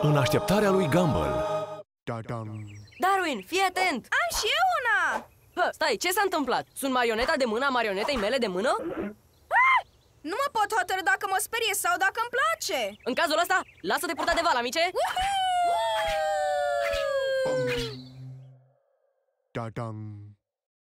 În așteptarea lui Gumball. Darwin, fii atent! Am și eu una! Stai, ce s-a întâmplat? Sunt marioneta de mână a marionetei mele de mână? Nu mă pot hotărî dacă mă sperie sau dacă îmi place. În cazul ăsta, lasă-te purta de val, amice! Woohoo!